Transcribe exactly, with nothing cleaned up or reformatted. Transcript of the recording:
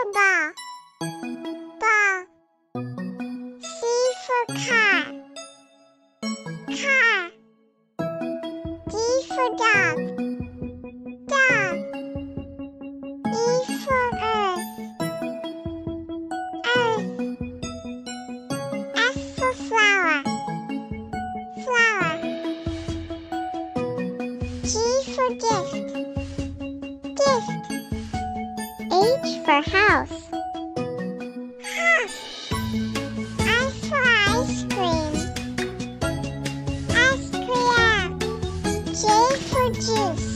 for ball. Ball. C for car. Car. D for dog. Dog. E for earth. Earth. F for flower. Flower. G for gift. Gift. H for house. House. I for ice cream. Ice cream. J for juice.